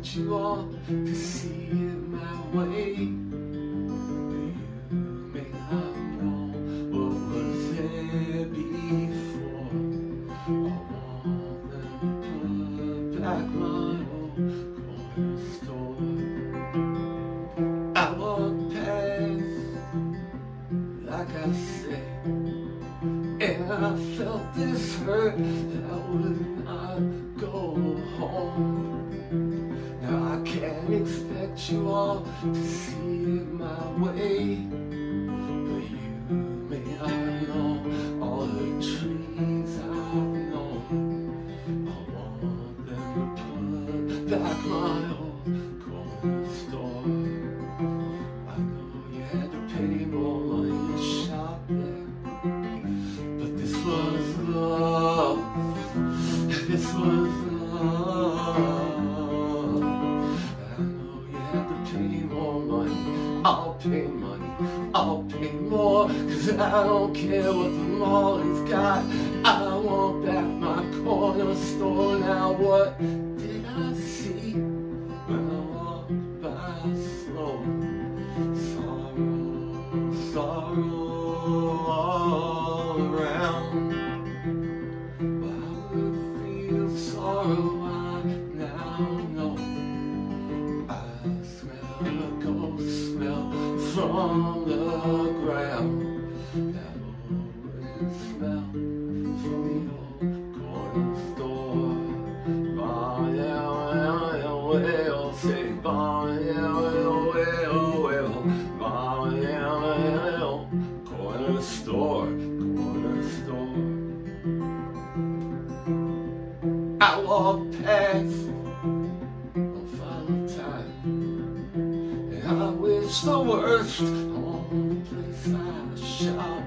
expect you all to see it my way. You may not know what was there before. I want them to put back my old corner store. I walk past, like I said, and I felt this hurt that I would not go home. Now I can't expect you all to see it my way, but you may not know all the trees I've known. I want them to put back my old corner store. I know you had to pay more money to shop there, but this was love. This was love. I know you had to pay more money. I'll pay money. I'll pay more, 'cause I don't care what the mall has got. I want back my corner store. Now what did I see when I walked by slow? Sorrow, sorrow all around. Well, I would feel sorrow, I now know. I smell a ghost smell from the ground. That old smell from the old corner store. Bah, yeah, well, say, bah, yeah, well, bah, yeah, well, corner store, corner store. I walk past on final time, and I wish the worst on the place I shop.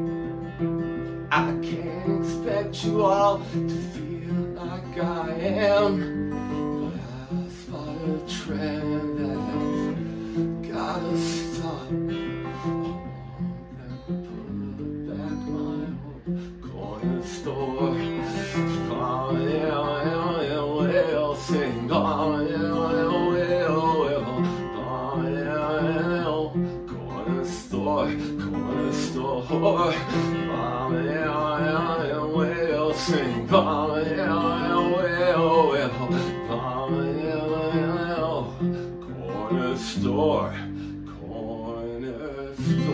I can't expect you all to feel like I am, but I spot a trend that has gotta stop. I want them to put back my old corner store. Oh, yeah, well, sing, oh, yeah, well, oh, yeah, corner store, corner store. Oh, yeah, well, sing, oh, yeah, well, oh, yeah, corner store, corner store.